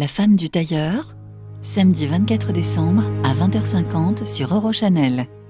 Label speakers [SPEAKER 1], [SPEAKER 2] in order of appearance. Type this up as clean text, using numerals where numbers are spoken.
[SPEAKER 1] La femme du tailleur, samedi 24 décembre à 20h50 sur Eurochannel.